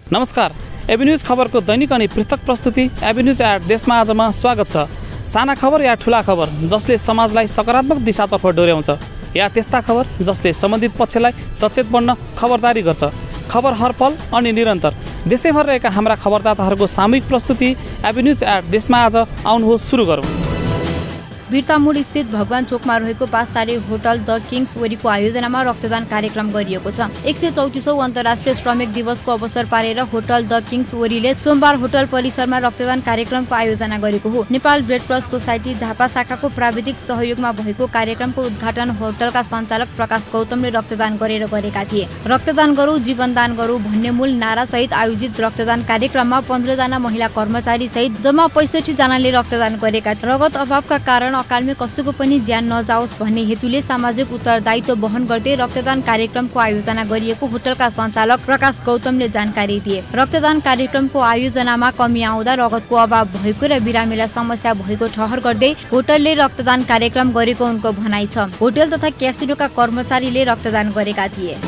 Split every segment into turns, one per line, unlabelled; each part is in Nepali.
नमस्कार, एबी खबरको दैनिक अनि पृथक प्रस्तुति एबी न्यूज एट देशमा आजमा स्वागत छ। साना खबर या ठुला खबर जसले समाजलाई सकारात्मक दिशातर्फ डोर्याउँछ या त्यस्ता खबर जसले सम्बन्धित पक्षलाई सचेत बन्न खबरदारी गर्छ। खबर हरपल अनि निरन्तर देशैभर रहेका हाम्रा खबरदाताहरूको सामूहिक प्रस्तुति एबी न्यूज एट देशमा आज आउनुहोस् सुरु गरौँ।
बिर्तामोड स्थित भगवान चोकमा रहेको 5 तारे होटल द किङ्स वरीको आयोजनामा रक्तदान कार्यक्रम गरिएको छ। 134औं अन्तर्राष्ट्रिय श्रमिक दिवसको अवसर पारेर होटल द किङ्स वरीले सोमबार होटल परिसरमा रक्तदान कार्यक्रमको आयोजना गरेको हो। Nepal red cross society Jhapa शाखाको प्राविधिक सहयोगमा भएको कार्यक्रमको उद्घाटन होटलका सञ्चालक प्रकाश गौतमले रक्तदान गरेर गरेका थिए। रक्तदान गरौँ जीवनदान गरौँ भन्ने मूल नारा सहित आयोजित रक्तदान कार्यक्रममा 15 जना महिला कर्मचारी सहित जम्मा 65 जनाले रक्तदान गरेका। रगत अभावका कारण अकालमै कसैको पनि ज्यान नजाओस् भन्ने हेतुले सामाजिक उत्तरदायित्व वहन गर्दै रक्तदान कार्यक्रमको आयोजना गरिएको होटलका सञ्चालक प्रकाश गौतमले जानकारी दिए। रक्तदान कार्यक्रमको आयोजनामा कमी आउँदा रगतको अभाव भएको र बिरामीलाई समस्या भएको ठहर गर्दै होटलले रक्तदान कार्यक्रम गरेको उनको भनाइ छ। होटल तथा क्यासिनोका कर्मचारीले रक्तदान गरेका थिए।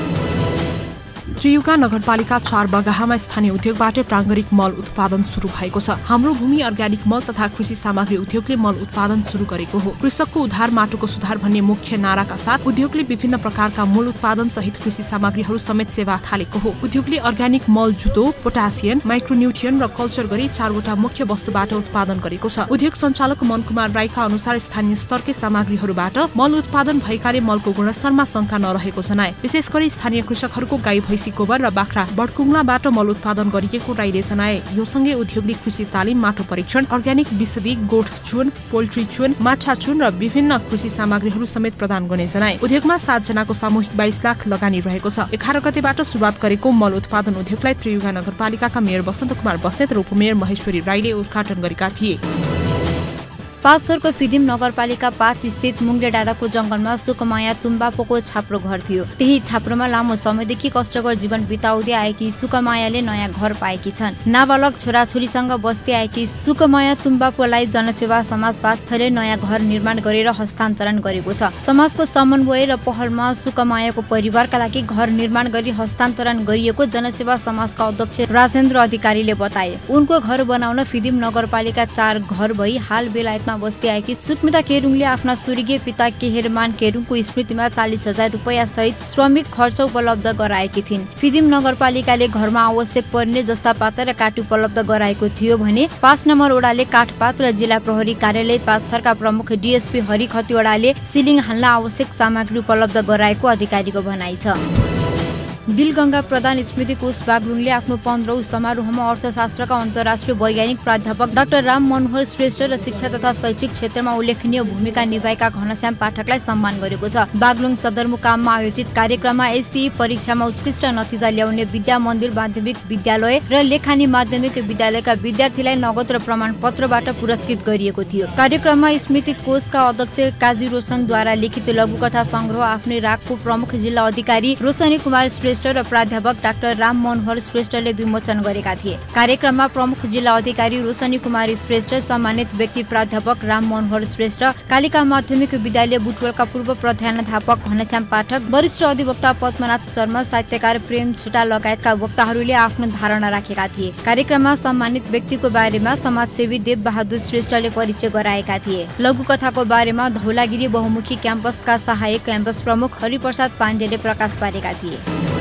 त्रियुगा नगरपालिका 4 बगाहामा स्थानीय उद्योगबाट प्राङ्गारिक मल उत्पादन सुरु भएको छ। हाम्रो भूमि अर्ग्यानिक मल तथा कृषि सामग्री उद्योगले मल उत्पादन सुरु गरेको हो। कृषकको उद्धार माटोको सुधार भन्ने मुख्य नाराका साथ उद्योगले विभिन्न प्रकारका मूल उत्पादन सहित कृषि सामग्रीहरू समेत सेवा थालेको हो। उद्योगले अर्ग्यानिक मल जुतो, पोटासियम, माइक्रोन्युट्रियन र कल्चर गरी 4 वटा मुख्य वस्तुबाट उत्पादन गरेको छ। उद्योग सञ्चालक मनकुमार राईका अनुसार स्थानीय स्तरकै सामग्रीहरूबाट मल उत्पादन भएकाले मलको गुणस्तरमा शंका नरहेको जनाए। विशेष गरी स्थानीय कृषकहरूको गाई भैँसी गोबर र बाख्रा बडकुङ्लाबाट मल उत्पादन गरिएको राईले जनाए। यो सँगै उद्योगले कृषि तालिम, माटो परीक्षण, अर्ग्यानिक विषबी, गोठ चुन, पोल्ट्री चुन, माछा चुन र विभिन्न कृषि सामग्रीहरू समेत प्रदान गर्ने जनाए। उद्योगमा 7 जनाको सामूहिक 22 लाख लगानी रहेको छ। 11 गतेबाट सुरुवात गरेको मल उत्पादन उद्योगलाई त्रियुगा नगरपालिकाका मेयर बसन्त कुमार बस्नेत र उपमेयर महेश्वरी राईले उद्घाटन गरेका थिए।
पाँचथरको फिदिम नगरपालिका 5 स्थित मुङ्गे डाँडाको जंगलमा सुकमाया तुम्बापोको छाप्रो घर थियो। त्यही छाप्रोमा लामो समयदेखि कष्टकर जीवन बिताउँदै आएकी सुकमायाले नयाँ घर पाएकी छन्। नाबालक छोराछोरीसँग बस्दै आएकी सुकमाया तुम्बापोलाई जनसेवा समाज पाँचथरले नयाँ घर निर्माण गरेर हस्तान्तरण गरेको छ। समाजको समन्वय र पहलमा सुकमायाको परिवारका लागि घर निर्माण गरी हस्तान्तरण गरिएको जनसेवा समाजका अध्यक्ष राजेन्द्र अधिकारीले बताए। उनको घर बनाउन फिदिम नगरपालिका 4 घर भई हाल बेलायत बस्दै आएकी सुस्मिता केरुङले आफ्ना स्वर्गीय पिता केहेरमान केरुङको स्मृतिमा 40,000 रुपैयाँ सहित श्रमिक खर्च उपलब्ध गराएकी थिइन्। फिदिम नगरपालिकाले घरमा आवश्यक पर्ने जस्ता पाता र काठ उपलब्ध गराएको थियो भने 5 नम्बर वडाले काठपात र जिल्ला प्रहरी कार्यालय पाँचथरका प्रमुख डीएसपी हरि खतिवडाले सिलिङ हाल्न आवश्यक सामग्री उपलब्ध गराएको अधिकारीको भनाइ छ। दिलगंगा प्रधान स्मृति कोष बागलुङले आफ्नो 15औं समारोहमा अर्थशास्त्रका अन्तर्राष्ट्रिय वैज्ञानिक प्राध्यापक डाक्टर राम मनोहर श्रेष्ठ र शिक्षा तथा शैक्षिक क्षेत्रमा उल्लेखनीय भूमिका निभाएका घनश्याम पाठकलाई सम्मान गरेको छ। बागलुङ सदरमुकाममा आयोजित कार्यक्रममा एससीई परीक्षामा उत्कृष्ट नतिजा ल्याउने विद्या मन्दिर माध्यमिक विद्यालय र लेखानी माध्यमिक विद्यालयका विद्यार्थीलाई नगद र प्रमाणपत्रबाट पुरस्कृत गरिएको थियो। कार्यक्रममा स्मृति कोषका अध्यक्ष काजी रोशनद्वारा लिखित लघुकथा संग्रह आफ्नै रागको प्रमुख जिल्ला अधिकारी रोशनी कुमार श्रेष्ठ र प्राध्यापक डाक्टर राम मनोहर श्रेष्ठले विमोचन गरेका थिए। कार्यक्रममा प्रमुख जिल्ला अधिकारी रोशनी कुमारी श्रेष्ठ, सम्मानित व्यक्ति प्राध्यापक राम मनोहर श्रेष्ठ, कालिका माध्यमिक विद्यालय बुटवलका पूर्व प्रधानाध्यापक घनश्याम पाठक, वरिष्ठ अधिवक्ता पद्मनाथ शर्मा, साहित्यकार प्रेम छुटा लगायतका वक्ताहरूले आफ्नो धारणा राखेका थिए। कार्यक्रममा सम्मानित व्यक्तिको बारेमा समाजसेवी देव बहादुर श्रेष्ठले परिचय गराएका थिए। लघुकथाको बारेमा धौलागिरी बहुमुखी क्याम्पसका सहायक क्याम्पस प्रमुख हरिप्रसाद पाण्डेले प्रकाश पारेका थिए।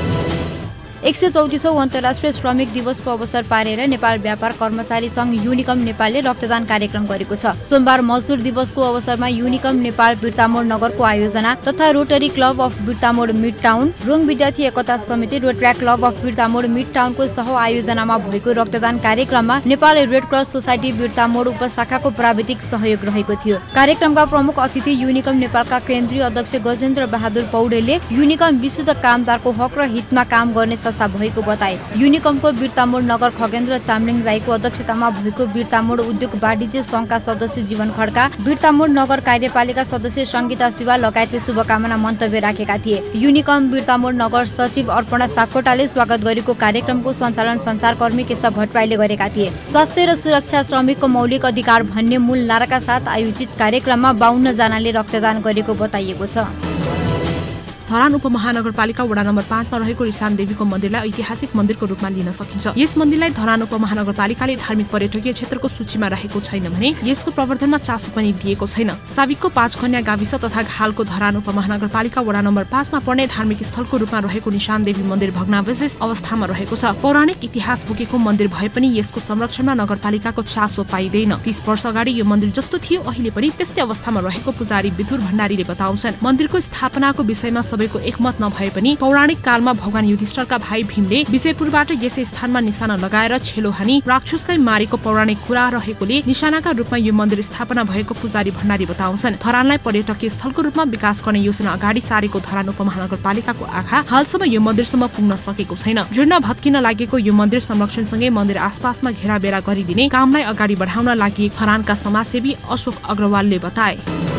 134औं अन्तर्राष्ट्रिय श्रमिक दिवसको अवसर पारेर नेपाल व्यापार कर्मचारी संघ युनिकम नेपालले रक्तदान कार्यक्रम गरेको छ। सोमबार मजदुर दिवसको अवसरमा युनिकम नेपाल बिर्तामोड नगरको आयोजना तथा rotary club of Birtamod mid town, रोङ विद्यार्थी एकता समिति, rotary club of Birtamod mid टाउनको सह आयोजनामा भएको रक्तदान कार्यक्रममा Nepal red cross society Birtamod उपशाखाको प्राविधिक सहयोग रहेको थियो। कार्यक्रमका प्रमुख अतिथि युनिकम नेपालका केन्द्रीय अध्यक्ष गजेन्द्र बहादुर पौडेलले युनिकम विशुद्ध कामदारको हक र हितमा काम गर्ने संस्था भएको बताए। युनिकमको बिर्तामोड नगर खगेन्द्र चामलिङ राईको अध्यक्षतामा भएको बिर्तामोड उद्योग वाणिज्य संघका सदस्य जीवन खड्का, बिर्तामोड नगर कार्यपालिका सदस्य संगीता शिवा लगायतले शुभकामना मन्तव्य राखेका थिए। युनिकम बिर्तामोड नगर सचिव अर्पणा सापकोटाले स्वागत गरेको कार्यक्रमको सञ्चालन सञ्चारकर्मी केशव भट्टराईले गरेका थिए। स्वास्थ्य र सुरक्षा श्रमिकको मौलिक अधिकार भन्ने मूल नाराका साथ आयोजित कार्यक्रममा 52 जनाले रक्तदान गरेको बताइएको छ।
धरान उपमहानगरपालिका वडा नम्बर 5 मा रहेको रिसान देवीको मन्दिरलाई ऐतिहासिक मन्दिरको रूपमा लिन सकिन्छ। यस मन्दिरलाई धरान उपमहानगरपालिकाले धार्मिक पर्यटकीय क्षेत्रको सूचीमा राखेको छैन भने यसको प्रवर्धनमा चासो पनि दिएको छैन। साबिकको 5 खन्या गाविस तथा हालको धरान उपमहानगरपालिका वडा नम्बर 5 मा पर्ने धार्मिक स्थलको रूपमा रहेको निशान देवी मन्दिर भग्नावशेष अवस्थामा रहेको छ। पौराणिक इतिहास बोकेको मन्दिर भए पनि यसको संरक्षणमा नगरपालिकाको चासो पाइदैन। 30 वर्ष अगाडि यो मन्दिर जस्तो थियो अहिले पनि त्यस्तै अवस्थामा रहेको पुजारी विधुर भण्डारीले बताउँछन्। मन्दिरको स्थापनाको विषयमा सबैको एकमत नभए पनि पौराणिक कालमा भगवान युधिष्ठिरका भाइ भीमले विजयपुरबाट यसै स्थानमा निशाना लगाएर छेलो हानी राक्षसलाई मारेको पौराणिक कुरा रहेकोले निशानाका रूपमा यो मन्दिर स्थापना भएको पुजारी भण्डारी बताउँछन्। धरानलाई पर्यटकीय स्थलको रूपमा विकास गर्ने योजना अगाडि सारेको धरान उपमहानगरपालिकाको आँखा हालसम्म यो मन्दिरसम्म पुग्न सकेको छैन। जीर्ण भत्किन लागेको यो मन्दिर संरक्षणसँगै मन्दिर आसपासमा घेराबेरा गरिदिने कामलाई अगाडि बढाउन लागि धरानका समाजसेवी अशोक अग्रवालले बताए।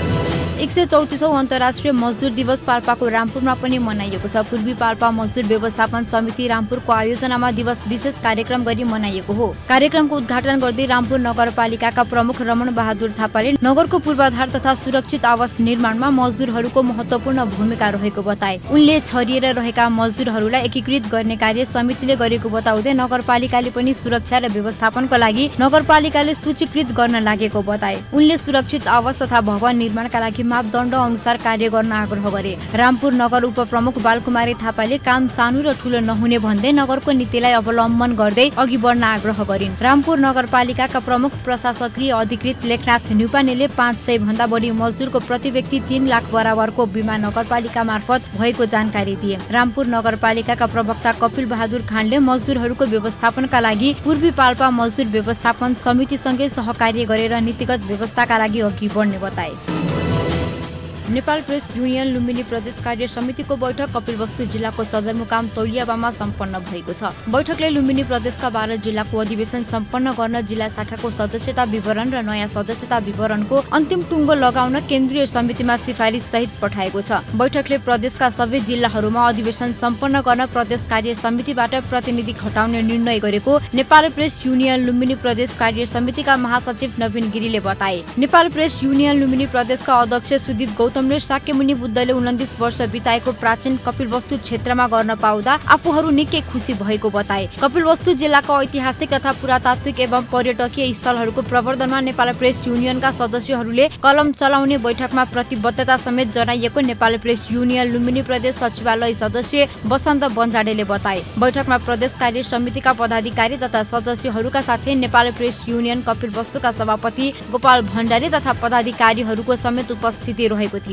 134औं अन्तर्राष्ट्रिय मजदुर दिवस पाल्पाको रामपुरमा पनि मनाइएको छ। पूर्वी पाल्पा मजदुर व्यवस्थापन समिति रामपुरको आयोजनामा दिवस विशेष कार्यक्रम गरी मनाइएको हो। कार्यक्रमको उद्घाटन गर्दै रामपुर नगरपालिकाका प्रमुख रमण बहादुर थापाले नगरको पूर्वाधार तथा सुरक्षित आवास निर्माणमा मजदुरहरूको महत्त्वपूर्ण भूमिका रहेको बताए। उनले छरिएर रहेका मजदुरहरूलाई एकीकृत गर्ने कार्य समितिले गरेको बताउँदै नगरपालिकाले पनि सुरक्षा र व्यवस्थापनको लागि नगरपालिकाले सूचीकृत गर्न लागेको बताए। उनले सुरक्षित आवास तथा भवन निर्माणका लागि मापदण्ड अनुसार कार्य गर्न आग्रह गरे। रामपुर नगर उपप्रमुख बालकुमारी थापाले काम सानो र ठूलो नहुने भन्दै नगरको नीतिलाई अवलम्बन गर्दै अघि बढ्न आग्रह गरिन्। रामपुर नगरपालिकाका प्रमुख प्रशासकीय अधिकृत लेखनाथ न्युपानेले 500 भन्दा बढी मजदुरको प्रति व्यक्ति 3 लाख बराबरको बिमा नगरपालिका मार्फत भएको जानकारी दिए। रामपुर नगरपालिकाका प्रवक्ता कपिल बहादुर खानले मजदुरहरूको व्यवस्थापनका लागि पूर्वी पाल्पा मजदुर व्यवस्थापन समितिसँगै सहकार्य गरेर नीतिगत व्यवस्थाका लागि अघि बढ्ने बताए। नेपाल प्रेस युनियन लुम्बिनी प्रदेश कार्य समितिको बैठक कपिलवस्तु जिल्लाको सदरमुकाम तौलियाबामा सम्पन्न भएको छ। बैठकले लुम्बिनी प्रदेशका 12 जिल्लाको अधिवेशन सम्पन्न गर्न जिल्ला शाखाको सदस्यता विवरण र नयाँ सदस्यता विवरणको अन्तिम टुङ्गो लगाउन केन्द्रीय समितिमा सिफारिस सहित पठाएको छ। बैठकले प्रदेशका सबै जिल्लाहरूमा अधिवेशन सम्पन्न गर्न प्रदेश कार्य समितिबाट प्रतिनिधि खटाउने निर्णय गरेको नेपाल प्रेस युनियन लुम्बिनी प्रदेश कार्य समितिका महासचिव नवीन गिरीले बताए। नेपाल प्रेस युनियन लुम्बिनी प्रदेशका अध्यक्ष सुदीप गौतम शाक्यमुनि बुद्धले 29 वर्ष बिताएको प्राचीन कपिलवस्तु क्षेत्रमा गर्न पाउँदा आफूहरू निकै खुसी भएको बताए। कपिलवस्तु जिल्लाको ऐतिहासिक तथा पुरातात्विक एवं पर्यटकीय स्थलहरूको प्रवर्धनमा नेपाल प्रेस युनियनका सदस्यहरूले कलम चलाउने बैठकमा प्रतिबद्धता समेत जनाइएको नेपाल प्रेस युनियन लुम्बिनी प्रदेश सचिवालय सदस्य बसन्त बन्जाडेले बताए। बैठकमा प्रदेश कार्य समितिका पदाधिकारी तथा सदस्यहरूका साथै नेपाल प्रेस युनियन कपिलवस्तुका सभापति गोपाल भण्डारी तथा पदाधिकारीहरूको समेत उपस्थिति रहेको थियो।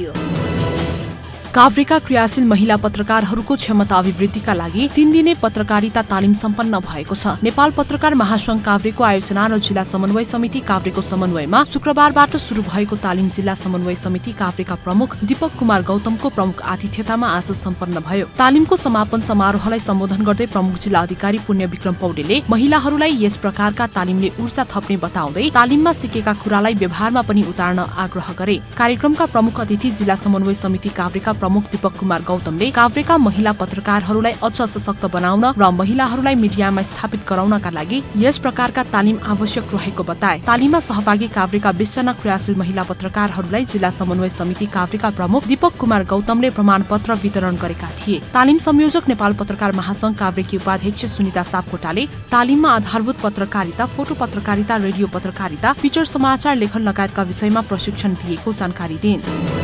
काभ्रेका क्रियाशील महिला पत्रकारहरूको क्षमता अभिवृद्धिका लागि 3 दिने पत्रकारिता तालिम सम्पन्न भएको छ। नेपाल पत्रकार महासंघ काभ्रेको आयोजना र जिल्ला समन्वय समिति काभ्रेको समन्वयमा शुक्रबारबाट सुरु भएको तालिम जिल्ला समन्वय समिति काभ्रेका प्रमुख दीपक कुमार गौतमको प्रमुख आतिथ्यतामा आज सम्पन्न भयो। तालिमको समापन समारोहलाई सम्बोधन गर्दै प्रमुख जिल्ला अधिकारी पुण्य विक्रम पौडेलले महिलाहरूलाई यस प्रकारका तालिमले ऊर्जा थप्ने बताउँदै तालिममा सिकेका कुरालाई व्यवहारमा पनि उतार्न आग्रह गरे। कार्यक्रमका प्रमुख अतिथि जिल्ला समन्वय समिति काभ्रेका प्रमुख दीपक कुमार गौतमले काभ्रेका महिला पत्रकारहरूलाई अझ सशक्त बनाउन र महिलाहरूलाई मिडियामा स्थापित गराउनका लागि यस प्रकारका तालिम आवश्यक रहेको बताए। तालिममा सहभागी काभ्रेका 20 जना क्रियाशील महिला पत्रकारहरूलाई जिल्ला समन्वय समिति काभ्रेका प्रमुख दीपक कुमार गौतमले प्रमाणपत्र वितरण गरेका थिए। तालिम संयोजक नेपाल पत्रकार महासंघ काभ्रेकी उपाध्यक्ष सुनिता सापकोटाले तालिममा आधारभूत पत्रकारिता, फोटो पत्रकारिता, रेडियो पत्रकारिता, फीचर समाचार लेखन लगायतका विषयमा प्रशिक्षण दिएको जानकारी दिइन्।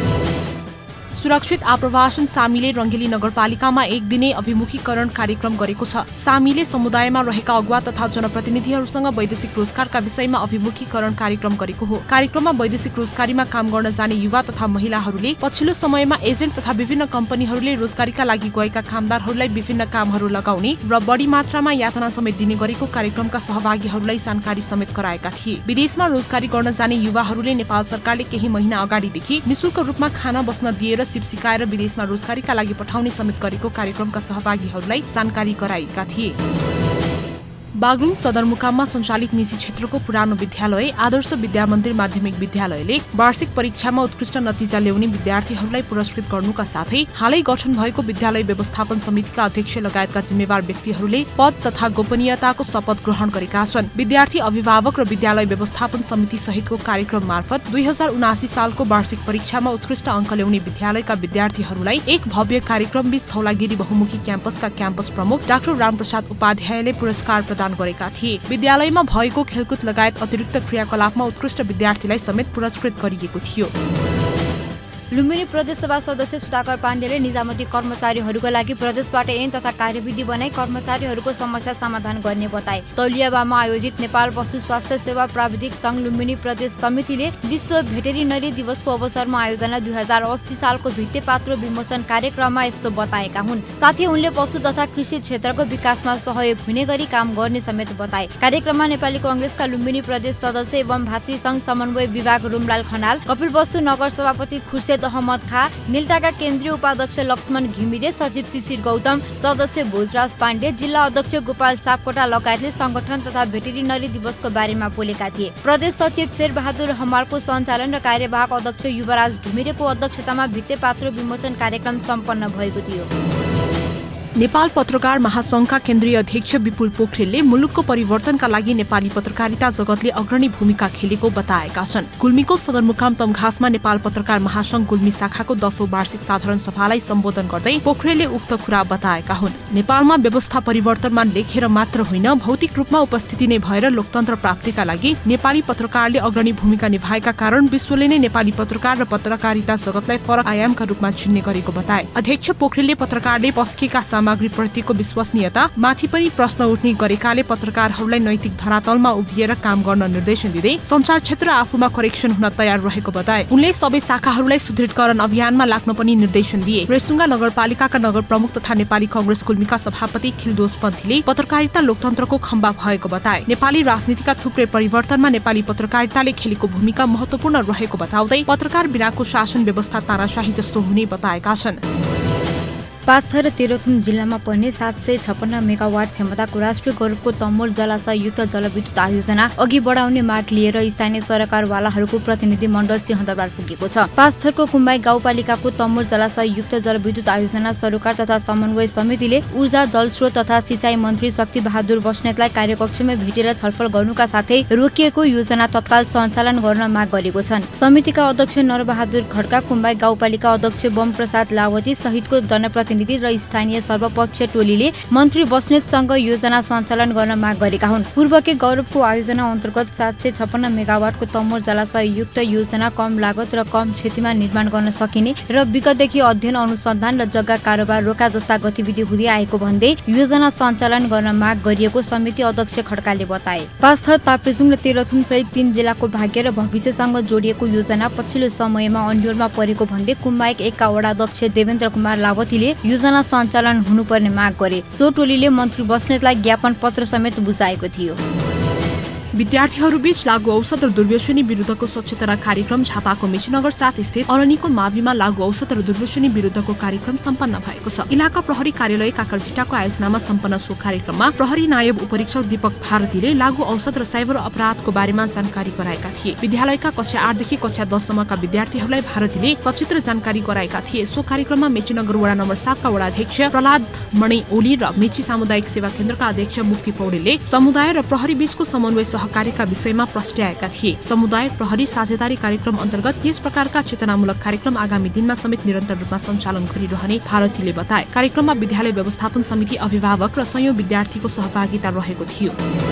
सुरक्षित आप्रवासन सामीले रङ्गेली नगरपालिकामा 1 दिने अभिमुखीकरण कार्यक्रम गरेको छ। सामीले समुदायमा रहेका अगुवा तथा जनप्रतिनिधिहरूसँग वैदेशिक रोजगारका विषयमा अभिमुखीकरण कार्यक्रम गरेको हो। कार्यक्रममा वैदेशिक रोजगारीमा काम गर्न जाने युवा तथा महिलाहरूले पछिल्लो समयमा एजेन्ट तथा विभिन्न कम्पनीहरूले रोजगारीका लागि गएका कामदारहरूलाई विभिन्न कामहरू लगाउने र बढी मात्रामा यातना समेत दिने गरेको कार्यक्रमका सहभागीहरूलाई जानकारी समेत गराएका थिए। विदेशमा रोजगारी गर्न जाने युवाहरूले नेपाल सरकारले केही महिना अगाडिदेखि निशुल्क रूपमा खाना बस्न दिएर सिप सिकाएर विदेशमा रोजगारीका लागि पठाउने समेत गरेको कार्यक्रमका सहभागीहरूलाई जानकारी गराएका थिए। बागलुङ सदरमुकाममा सञ्चालित निजी क्षेत्रको पुरानो विद्यालय आदर्श विद्या मन्दिर माध्यमिक विद्यालयले वार्षिक परीक्षामा उत्कृष्ट नतिजा ल्याउने विद्यार्थीहरूलाई पुरस्कृत गर्नुका साथै हालै गठन भएको विद्यालय व्यवस्थापन समितिका अध्यक्ष लगायतका जिम्मेवार व्यक्तिहरूले पद तथा गोपनीयताको शपथ ग्रहण गरेका छन्। विद्यार्थी अभिभावक र विद्यालय व्यवस्थापन समिति सहितको कार्यक्रम मार्फत 2079 सालको वार्षिक परीक्षामा उत्कृष्ट अङ्क ल्याउने विद्यालयका विद्यार्थीहरूलाई एक भव्य कार्यक्रमबीच धौलागिरी बहुमुखी क्याम्पसका क्याम्पस प्रमुख डाक्टर रामप्रसाद उपाध्यायले पुरस्कार प्रदान गरेका थिए। विद्यालयमा भएको खेलकुद लगायत अतिरिक्त क्रियाकलापमा उत्कृष्ट विद्यार्थीलाई समेत पुरस्कृत गरिएको थियो।
लुम्बिनी प्रदेशसभा सदस्य सुधाकर पाण्डेले निजामती कर्मचारीहरूको लागि प्रदेशबाट ऐन तथा कार्यविधि बनाई कर्मचारीहरूको समस्या समाधान गर्ने बताए। तौलियाबामा आयोजित नेपाल पशु स्वास्थ्य सेवा प्राविधिक संघ लुम्बिनी प्रदेश समितिले विश्व भेटेरिनरी दिवसको अवसरमा आयोजना 2080 सालको भित्तेपात्रो विमोचन कार्यक्रममा यस्तो बताएका हुन्। साथै उनले पशु तथा कृषि क्षेत्रको विकासमा सहयोग हुने गरी काम गर्ने समेत बताए। कार्यक्रममा नेपाली कांग्रेसका लुम्बिनी प्रदेश सदस्य एवं भातृ संघ समन्वय विभाग रुमलाल खनाल, कपिलवस्तु नगर सभापति खुर्सेद अहमद खा, निल्टाका केन्द्रीय उपाध्यक्ष लक्ष्मण घिमिरे, सचिव शिशिर गौतम, सदस्य भोजराज पाण्डे, जिल्ला अध्यक्ष गोपाल सापकोटा लगायतले संगठन तथा भेटेरिनरी दिवसको बारेमा बोलेका थिए। प्रदेश सचिव शेरबहादुर हमालको सञ्चालन र कार्यवाहक अध्यक्ष युवराज घिमिरेको अध्यक्षतामा भित्तेपात्रो विमोचन कार्यक्रम सम्पन्न भएको थियो।
नेपाल पत्रकार महासंघका केन्द्रीय अध्यक्ष विपुल पोखरेलले मुलुकको परिवर्तनका लागि नेपाली पत्रकारिता जगतले अग्रणी भूमिका खेलेको बताएका छन्। गुल्मीको सदरमुकाम तमघासमा नेपाल पत्रकार महासंघ गुल्मी शाखाको 10औं वार्षिक साधारण सभालाई सम्बोधन गर्दै पोखरेलले उक्त कुरा बताएका हुन्। नेपालमा व्यवस्था परिवर्तनमा लेखेर मात्र होइन, भौतिक रूपमा उपस्थिति नै भएर लोकतन्त्र प्राप्तिका लागि नेपाली पत्रकारले अग्रणी भूमिका निभाएका कारण विश्वले नै नेपाली पत्रकार र पत्रकारिता जगतलाई फरक आयामका रूपमा चिन्ने गरेको बताए। अध्यक्ष पोखरेलले पत्रकारले पस्केका सामग्री प्रतिको विश्वसनीयता माथि पनि प्रश्न उठ्ने गरेकाले पत्रकारहरूलाई नैतिक धरातलमा उभिएर काम गर्न निर्देशन दिँदै सञ्चार क्षेत्र आफूमा करेक्सन हुन तयार रहेको बताए। उनले सबै शाखाहरूलाई सुदृढीकरण अभियानमा लाग्न पनि निर्देशन दिए। रेसुङ्गा नगरपालिकाका नगर प्रमुख तथा नेपाली कांग्रेस गुल्मीका सभापति खिलदोस पन्थीले पत्रकारिता लोकतन्त्रको खम्बा भएको बताए। नेपाली राजनीतिका थुप्रै परिवर्तनमा नेपाली पत्रकारिताले खेलेको भूमिका महत्वपूर्ण रहेको बताउँदै पत्रकार बिनाको शासन व्यवस्था तानाशाही जस्तो हुने बताएका छन्।
पाँचथर र तेह्रथुम जिल्लामा पर्ने 756 मेगावाट क्षमताको राष्ट्रिय गौरवको तमोर जलाशययुक्त जलविद्युत आयोजना अघि बढाउने माग लिएर स्थानीय सरकारवालाहरूको प्रतिनिधि मण्डल सिंहदरबार पुगेको छ। पाँचथरको कुम्बाई गाउँपालिकाको तमोर जलाशययुक्त जलविद्युत आयोजना सरोकार तथा समन्वय समितिले ऊर्जा जलस्रोत तथा सिंचाई मन्त्री शक्ति बहादुर बस्नेतलाई कार्यकक्षमा भेटेर छलफल गर्नुका साथै रोकिएको योजना तत्काल सञ्चालन गर्न माग गरेको छन्। समितिका अध्यक्ष नरबहादुर खड्का, कुम्बाई गाउँपालिका अध्यक्ष बम प्रसाद लावती सहितको जनप्रतिनिधि र स्थानीय सर्वपक्षीय टोलीले मन्त्री बस्नेतसँग योजना सञ्चालन गर्न माग गरेका हुन्। पूर्वकै गौरवको आयोजना अन्तर्गत 756 मेगावाटको तमोर जलाशययुक्त योजना कम लागत र कम क्षतिमा निर्माण गर्न सकिने र विगतदेखि अध्ययन अनुसन्धान र जग्गा कारोबार रोका जस्ता गतिविधि हुँदै आएको भन्दै योजना सञ्चालन गर्न माग गरिएको समिति अध्यक्ष खड्काले बताए। पाँचथर, ताप्लेजुङ र तेह्रथुम सहित 3 जिल्लाको भाग्य र भविष्यसँग जोडिएको योजना पछिल्लो समयमा अन्योलमा परेको भन्दै कुम्बाइक 1 का वडाध्यक्ष देवेन्द्र कुमार लावतीले योजना सञ्चालन हुनुपर्ने माग गरे। सो टोलीले मन्त्री बस्नेतलाई ज्ञापन पत्र समेत बुझाएको थियो।
विद्यार्थीहरूबीच लागू औषध र दुर्व्यसनी विरुद्धको सचेतना कार्यक्रम झापाको मेचीनगर 7 स्थित अरनीको माविमा लागू औषध र दुर्व्यसनी विरुद्धको कार्यक्रम सम्पन्न भएको छ। इलाका प्रहरी कार्यालय काकरभिटाको आयोजनामा सम्पन्न सो कार्यक्रममा प्रहरी नायब उपरीक्षक दीपक भारतीले लागू औषध र साइबर अपराधको बारेमा जानकारी गराएका थिए। विद्यालयका कक्षा 8 देखि कक्षा 10 सम्मका विद्यार्थीहरूलाई भारतीले सचित्र जानकारी गराएका थिए। सो कार्यक्रममा मेचीनगर वडा नम्बर 7 का वडाध्यक्ष प्रहलाद मणि ओली र मेची सामुदायिक सेवा केन्द्रका अध्यक्ष मुक्ति पौडेलले समुदाय र प्रहरी बीचको समन्वय सहकार्यका विषयमा प्रस्ट्याएका थिए। समुदाय प्रहरी साझेदारी कार्यक्रम अन्तर्गत यस प्रकारका चेतनामूलक कार्यक्रम आगामी दिनमा समेत निरन्तर रूपमा सञ्चालन गरिरहने भारतीले बताए। कार्यक्रममा विद्यालय व्यवस्थापन समिति, अभिभावक र संयौं विद्यार्थीको सहभागिता रहेको थियो।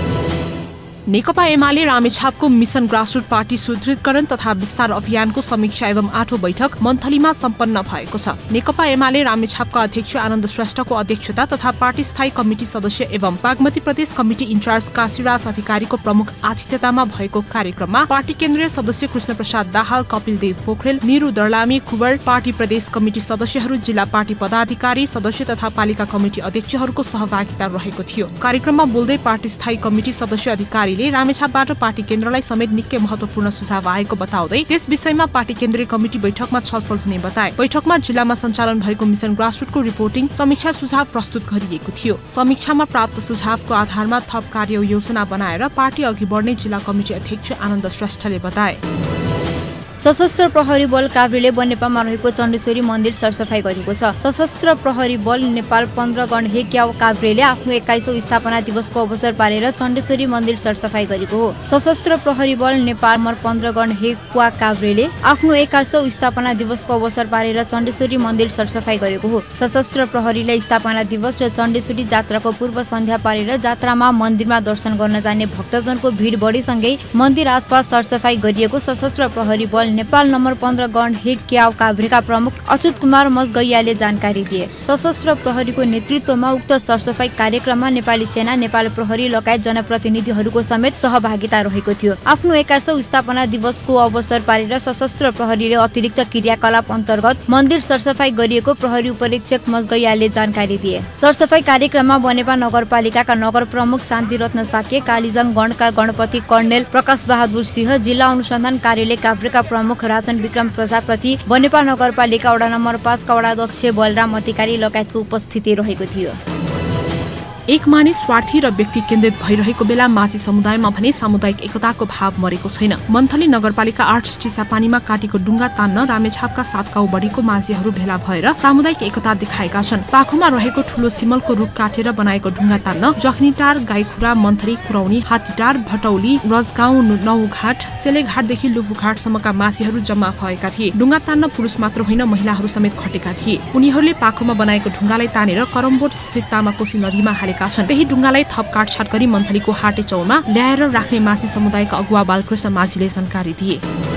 नेकपा एमाले रामेछापको मिसन ग्रासरुट पार्टी सुदृढीकरण तथा विस्तार अभियानको समीक्षा एवं 8औं बैठक मन्थलीमा सम्पन्न भएको छ। नेकपा एमाले रामेछापका अध्यक्ष आनन्द श्रेष्ठको अध्यक्षता तथा पार्टी स्थायी कमिटी सदस्य एवं बागमती प्रदेश कमिटी इन्चार्ज काशीराज अधिकारीको प्रमुख आतिथ्यतामा भएको कार्यक्रममा पार्टी केन्द्रीय सदस्य कृष्ण प्रसाद दाहाल, कपिल देव पोखरेल, निरु दर्लामी, कुवर, पार्टी प्रदेश कमिटी सदस्यहरू, जिल्ला पार्टी पदाधिकारी सदस्य तथा पालिका कमिटी अध्यक्षहरूको सहभागिता रहेको थियो। कार्यक्रममा बोल्दै पार्टी स्थायी कमिटी सदस्य अधिकारी अधिकारीले रामेछापबाट पार्टी केन्द्रलाई समेत निकै महत्त्वपूर्ण सुझाव आएको बताउँदै त्यस विषयमा पार्टी केन्द्रीय कमिटी बैठकमा छलफल हुने बताए। बैठकमा जिल्लामा सञ्चालन भएको मिसन ग्रासरुटको रिपोर्टिङ समीक्षा सुझाव प्रस्तुत गरिएको थियो। समीक्षामा प्राप्त सुझावको आधारमा थप कार्ययोजना बनाएर पार्टी अघि बढ्ने जिल्ला कमिटी अध्यक्ष आनन्द श्रेष्ठले बताए।
सशस्त्र प्रहरी बल काभ्रेले बनेपामा रहेको चण्डेश्वरी मन्दिर सरसफाई गरेको छ। सशस्त्र प्रहरी बल नेपाल 15 गण क्याउ काभ्रेले आफ्नो 21औं स्थापना दिवसको अवसर पारेर चण्डेश्वरी मन्दिर सरसफाई गरेको हो। सशस्त्र प्रहरी बल नेपाल 15 गण क्वा काभ्रेले आफ्नो 21औं स्थापना दिवसको अवसर पारेर चण्डेश्वरी मन्दिर सरसफाई गरेको हो। सशस्त्र प्रहरीले स्थापना दिवस र चण्डेश्वरी जात्राको पूर्व सन्ध्या पारेर जात्रामा मन्दिरमा दर्शन गर्न जाने भक्तजनको भिड बढीसँगै मन्दिर आसपास सरसफाई गरिएको सशस्त्र प्रहरी बल नेपाल नम्बर 15 गण क्याउ काभ्रेका प्रमुख अच्युत कुमार मजगैयाले जानकारी दिए। सशस्त्र प्रहरीको नेतृत्वमा उक्त सरसफाई कार्यक्रममा नेपाली सेना, नेपाल प्रहरी लगायत जनप्रतिनिधिहरूको समेत सहभागिता रहेको थियो। आफ्नो 21औं स्थापना दिवसको अवसर पारेर सशस्त्र प्रहरीले अतिरिक्त क्रियाकलाप अन्तर्गत मन्दिर सरसफाई गरिएको प्रहरी उपरीक्षक मजगैयाले जानकारी दिए। सरसफाई कार्यक्रममा बनेपा नगरपालिकाका नगर प्रमुख शान्तिरत्न साके, कालीजङ गणका गणपति कर्णेल प्रकाश बहादुर सिंह, जिल्ला अनुसन्धान कार्यालय काभ्रेका प्रमुख राजन विक्रम प्रजापति, बनेपा नगरपालिका वडा नम्बर 5 का वडाध्यक्ष बलराम अधिकारी लगायतको उपस्थिति रहेको थियो।
एक मानिस स्वार्थी र व्यक्ति केन्द्रित भइरहेको बेला माझी समुदायमा भने सामुदायिक एकताको भाव मरेको छैन। मन्थली नगरपालिका 8 चिसापानीमा काटेको डुङ्गा तान्न रामेछापका 7 गाउँ बढीको माझीहरू भेला भएर सामुदायिक एकता देखाएका छन्। पाखोमा रहेको ठूलो सिमलको रुख काटेर बनाएको डुङ्गा तान्न जखनीटार, गाईखुरा, मन्थली, कुरौनी, हातीटार, भटौली, रजगाउँ, नौघाट, सेलेघाटदेखि लुफुघाटसम्मका माझीहरू जम्मा भएका थिए। डुङ्गा तान्न पुरुष मात्र होइन, महिलाहरू समेत खटेका थिए। उनीहरूले पाखोमा बनाएको ढुङ्गालाई तानेर करमबोट स्थित तामाकोशी नदीमा हालेका छन्। त्यही ढुङ्गालाई थप काटछाट गरी मन्थलीको हाटे चौरमा ल्याएर राख्ने माझी समुदायका अगुवा बालकृष्ण माझीले जानकारी दिए।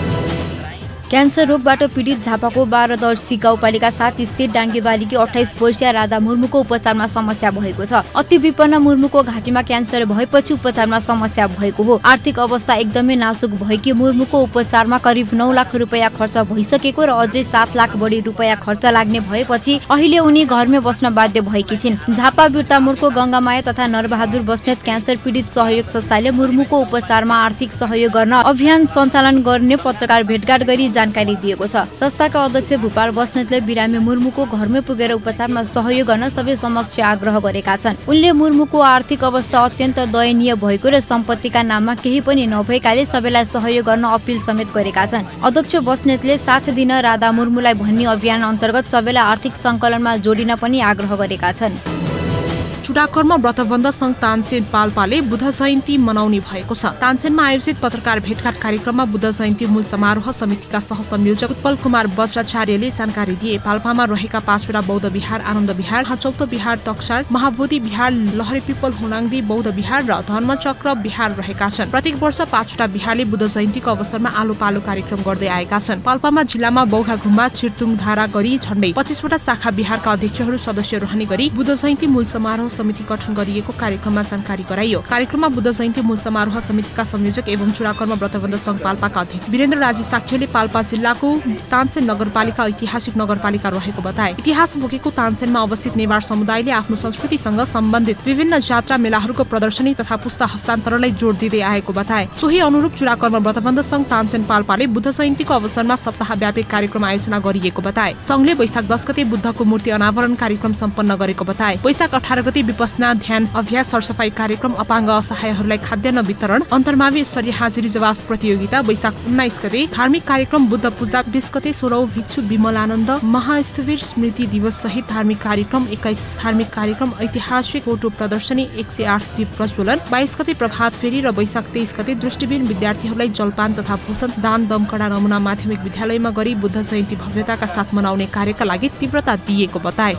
क्यान्सर रोगबाट पीडित झापाको 12 गाउँपालिका 7 स्थित डाङ्गेबारीकी 28 वर्षीय राधा मुर्मुको उपचारमा समस्या भएको छ। अति विपन्न मुर्मुको घाँटीमा क्यान्सर भएपछि उपचारमा समस्या भएको हो। आर्थिक अवस्था एकदमै नाजुक भएकी मुर्मुको उपचारमा करिब 9 लाख रुपैयाँ खर्च भइसकेको र अझै 7 लाख बढी रुपैयाँ खर्च लाग्ने भएपछि अहिले उनी घरमै बस्न बाध्य भएकी छिन्। झापा बिर्तामोडको गङ्गामाया तथा नरबहादुर बस्नेत क्यान्सर पीडित सहयोग संस्थाले मुर्मुको उपचारमा आर्थिक सहयोग गर्न अभियान सञ्चालन गर्ने पत्रकार भेटघाट गरी जानकारी दिएको छ। संस्थाका अध्यक्ष भूपाल बस्नेतले बिरामी मुर्मुको घरमै पुगेर उपचारमा सहयोग गर्न सबै समक्ष आग्रह गरेका छन्। उनले मुर्मुको आर्थिक अवस्था अत्यन्त दयनीय भएको र सम्पत्तिका नाममा केही पनि नभएकाले सबैलाई सहयोग गर्न अपिल समेत गरेका छन्। अध्यक्ष बस्नेतले साथ दिन राधा मुर्मुलाई भन्ने अभियान अन्तर्गत सबैलाई आर्थिक सङ्कलनमा जोडिन पनि आग्रह गरेका छन्।
चुडाकर्म व्रतबन्ध संघ तानसेन पाल्पाले बुद्ध जयन्ती मनाउने भएको छ। तानसेनमा आयोजित पत्रकार भेटघाट कार्यक्रममा बुद्ध जयन्ती मूल समारोह समितिका सहसंयोजक उत्पल कुमार वज्राचार्यले जानकारी दिए। पाल्पामा रहेका 5वटा बौद्ध विहार, आनन्द विहार, चौथ विहार, टक्सार, महाबोधि विहार, लहरे पिपल होनाङ्दी बौद्ध विहार र धर्मचक्र विहार रहेका छन्। प्रत्येक वर्ष 5वटा विहारले बुद्ध जयन्तीको अवसरमा आलो पालो कार्यक्रम गर्दै आएका छन्। पाल्पामा जिल्लामा बौखा गुम्बा, चिर्तुङ धारा गरी झण्डै 25वटा शाखा विहारका अध्यक्षहरू सदस्य रहने गरी बुद्ध जयन्ती मूल समारोह समिति गठन गरिएको कार्यक्रममा जानकारी गराइयो। कार्यक्रममा बुद्ध जयन्ती मूल समारोह समितिका संयोजक एवं चुडाकर्म व्रतबन्ध संघ पाल्पाका अध्यक्ष वीरेन्द्र राजी साक्यले पाल्पा जिल्लाको तानसेन नगरपालिका ऐतिहासिक नगरपालिका रहेको बताए। इतिहास बोकेको तानसेनमा अवस्थित नेवार समुदायले आफ्नो संस्कृतिसँग सम्बन्धित विभिन्न जात्रा मेलाहरूको प्रदर्शनी तथा पुस्ता हस्तान्तरणलाई जोड दिँदै आएको बताए। सोही अनुरूप चुडाकर्म व्रतबन्ध संघ तानसेन पाल्पाले बुद्ध जयन्तीको अवसरमा सप्ताहव्यापी कार्यक्रम आयोजना गरिएको बताए। संघले वैशाख 10 गते बुद्धको मूर्ति अनावरण कार्यक्रम सम्पन्न गरेको बताए। वैशाख 18 गते विपस्ना ध्यान अभ्यास सरसफाई कार्यक्रम, अपाङ्ग असहायहरूलाई खाद्यान्न वितरण, अन्तर्मावि स्तरीय हाजिरी जवाफ प्रतियोगिता, वैशाख 19 गते धार्मिक कार्यक्रम बुद्ध पूजा, 20 गते 16औं भिक्षु विमलानन्द महास्थविर स्मृति दिवस सहित धार्मिक कार्यक्रम, 21 धार्मिक कार्यक्रम, ऐतिहासिक फोटो प्रदर्शनी, 108 दीप प्रज्वलन, 22 गते प्रभात फेरी र वैशाख 23 गते दृष्टिबिन विद्यार्थीहरूलाई जलपान तथा भोजन दान दमकडा नमुना माध्यमिक विद्यालयमा गरी बुद्ध जयन्ती भव्यताका साथ मनाउने कार्यका लागि तीव्रता दिएको बताए।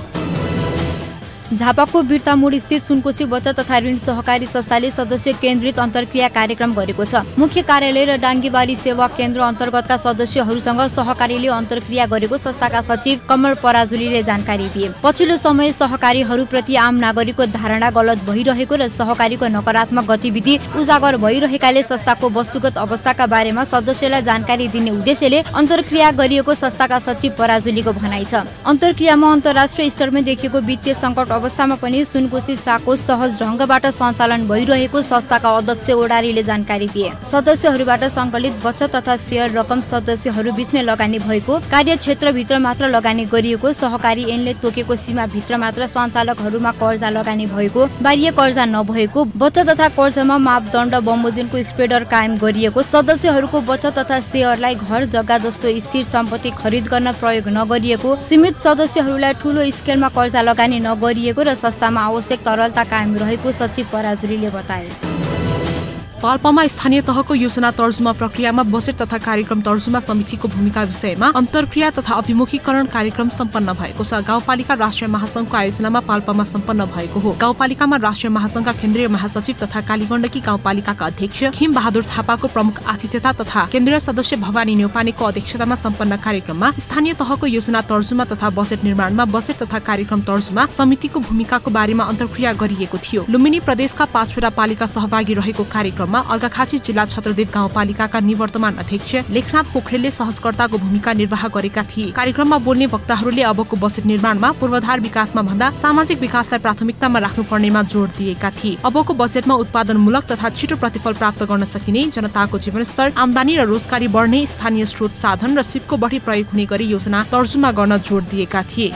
झापाको बिर्तामोड स्थित सुनकोशी बचत तथा ऋण सहकारी संस्थाले सदस्य केन्द्रित अन्तर्क्रिया कार्यक्रम गरेको छ। मुख्य कार्यालय र डाङ्गेबारी सेवा केन्द्र अन्तर्गतका सदस्यहरूसँग सहकारीले अन्तर्क्रिया गरेको संस्थाका सचिव कमल पराजुलीले जानकारी दिए। पछिल्लो समय सहकारीहरूप्रति आम नागरिकको धारणा गलत भइरहेको र सहकारीको नकारात्मक गतिविधि उजागर भइरहेकाले संस्थाको वस्तुगत अवस्थाका बारेमा सदस्यलाई जानकारी दिने उद्देश्यले अन्तर्क्रिया गरिएको संस्थाका सचिव पराजुलीको भनाइ छ। अन्तर्क्रियामा अन्तर्राष्ट्रिय स्तरमै देखिएको वित्तीय सङ्कट अवस्थामा पनि सुनकोशी साको सहज ढङ्गबाट सञ्चालन भइरहेको संस्थाका अध्यक्ष ओडारीले जानकारी दिए। सदस्यहरूबाट सङ्कलित बचत तथा शेयर रकम सदस्यहरू बीचमै लगानी भएको, कार्यक्षेत्रभित्र मात्र लगानी गरिएको, सहकारी ऐनले तोकेको सीमाभित्र मात्र सञ्चालकहरूमा कर्जा लगानी भएको, बाह्य कर्जा नभएको, बचत तथा कर्जामा मापदण्ड बमोजिमको स्प्रेडर कायम गरिएको, सदस्यहरूको बचत तथा शेयरलाई घर जग्गा जस्तो स्थिर सम्पत्ति खरिद गर्न प्रयोग नगरिएको, सीमित सदस्यहरूलाई ठूलो स्केलमा कर्जा लगानी नगरिएको र संस्थामा आवश्यक तरलता कायम रहेको सचिव पराजुलीले बताए।
पाल्पामा स्थानीय तहको योजना तर्जुमा प्रक्रियामा बजेट तथा कार्यक्रम तर्जुमा समितिको भूमिका विषयमा अन्तर्क्रिया तथा अभिमुखीकरण कार्यक्रम सम्पन्न भएको छ। गाउँपालिका राष्ट्रिय महासंघको आयोजनामा पाल्पामा सम्पन्न भएको हो। गाउँपालिकामा राष्ट्रिय महासंघका केन्द्रीय महासचिव तथा कालीगण्डकी गाउँपालिकाका अध्यक्ष खिम बहादुर थापाको प्रमुख आतिथ्यता तथा केन्द्रीय सदस्य भवानी न्यौपानेको अध्यक्षतामा सम्पन्न कार्यक्रममा स्थानीय तहको योजना तर्जुमा तथा बजेट निर्माणमा बजेट तथा कार्यक्रम तर्जुमा समितिको भूमिकाको बारेमा अन्तर्क्रिया गरिएको थियो। लुम्बिनी प्रदेशका 5 वटा पालिका सहभागी रहेको कार्यक्रममा अर्घाखाँची जिल्ला छत्रदेव गाउँपालिकाका निवर्तमान अध्यक्ष लेखनाथ पोखरेलले सहजकर्ताको भूमिका निर्वाह गरेका थिए। कार्यक्रममा बोल्ने वक्ताहरूले अबको बजेट निर्माणमा पूर्वाधार विकासमा भन्दा सामाजिक विकासलाई प्राथमिकतामा राख्नुपर्नेमा जोड दिएका थिए। अबको बजेटमा उत्पादनमूलक तथा छिटो प्रतिफल प्राप्त गर्न सकिने, जनताको जीवनस्तर, आमदानी र रोजगारी बढ्ने, स्थानीय स्रोत साधन र सिपको बढी प्रयोग हुने गरी योजना तर्जुमा गर्न जोड दिएका थिए।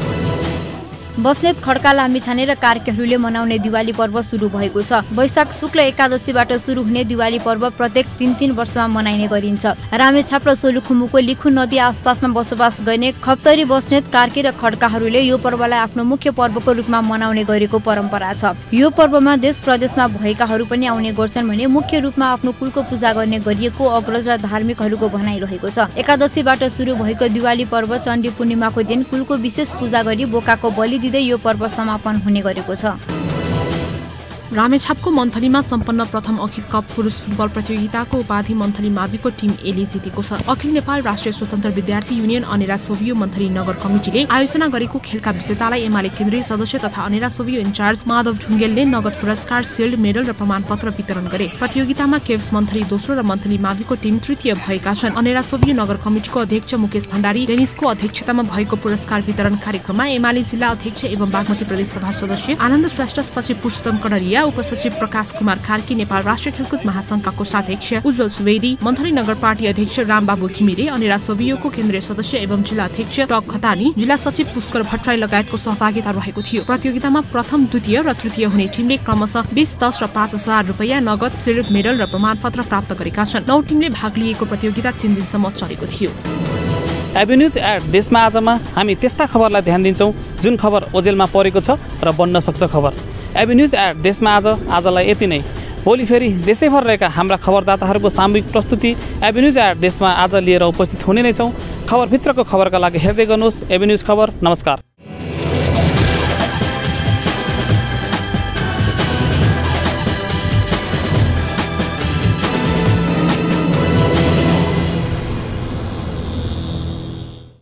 बस्नेत खड्का लामिछाने र कार्कीहरूले मनाउने दिवाली पर्व सुरु भएको छ। वैशाख शुक्ल एकादशीबाट सुरु हुने दिवाली पर्व प्रत्येक 3 वर्षमा मनाइने गरिन्छ। रामेछाप र सोलुखुम्बुको लिखु नदी आसपासमा बसोबास गर्ने खप्तरी बस्नेत कार्की र खड्काहरूले यो पर्वलाई आफ्नो मुख्य पर्वको रूपमा मनाउने गरेको परम्परा छ। यो पर्वमा देश प्रदेशमा भएकाहरू पनि आउने गर्छन् भने मुख्य रूपमा आफ्नो कुलको पूजा गर्ने गरिएको अग्रज र धार्मिकहरूको भनाइरहेको छ। एकादशीबाट सुरु भएको दिवाली पर्व चण्डी पूर्णिमाको दिन कुलको विशेष पूजा गरी बोकाको बलि दिँदै यो पर्व समापन हुने गरेको छ।
रामेछापको मन्थलीमा सम्पन्न प्रथम अखिल कप पुरुष फुटबल प्रतियोगिताको उपाधि मन्थली माविको टिम एले जितेको छ। अखिल नेपाल राष्ट्रिय स्वतन्त्र विद्यार्थी युनियन अनेरा सोभियो मन्थली नगर कमिटीले आयोजना गरेको खेलका विजेतालाई एमाले केन्द्रीय सदस्य तथा अनेरा सोभियो इन्चार्ज माधव ढुङ्गेलले नगद पुरस्कार, शिल्ड, मेडल र प्रमाणपत्र वितरण गरे। प्रतियोगितामा केव्स मन्थली दोस्रो र मन्थली माविको टिम तृतीय भएका छन्। अनेरा सोभियो नगर कमिटीको अध्यक्ष मुकेश भण्डारी डेनिसको अध्यक्षतामा भएको पुरस्कार वितरण कार्यक्रममा एमाले जिल्ला अध्यक्ष एवं बागमती प्रदेश सभा सदस्य आनन्द श्रेष्ठ, सचिव पुरुषोत्तम कणरिया, उपसचिव प्रकाश कुमार कार्की, नेपाल राष्ट्रिय खेलकुद महासंघका कोषाध्यक्ष उज्जवल सुवेदी, मन्थली नगर पार्टी अध्यक्ष रामबाबु घिमिरे, अनेरा सोभियोको केन्द्रीय सदस्य एवं जिल्ला अध्यक्ष टक खतानी, जिल्ला सचिव पुष्कर भट्टराई लगायतको सहभागिता रहेको थियो। प्रतियोगितामा प्रथम, द्वितीय र तृतीय हुने टिमले क्रमशः 20, 10 र 5,000 रुपैयाँ नगद, शिल्ड, मेडल र प्रमाणपत्र प्राप्त गरेका छन्। 9 टिमले भाग लिएको प्रतियोगिता 3 दिनसम्म चलेको थियो।
एभिन्यूज एट देशमा आजमा हामी त्यस्ता खबरलाई ध्यान दिन्छौँ जुन खबर ओजेलमा परेको छ र बन्न सक्छ खबर। एभिन्यूज एट देशमा आजलाई यति नै। भोलि फेरि देशैभर रहेका हाम्रा खबरदाताहरूको सामूहिक प्रस्तुति एभिन्यूज एट देशमा आज लिएर उपस्थित हुने नै छौँ। खबरभित्रको खबरका लागि हेर्दै गर्नुहोस् एभिन्यूज खबर। नमस्कार।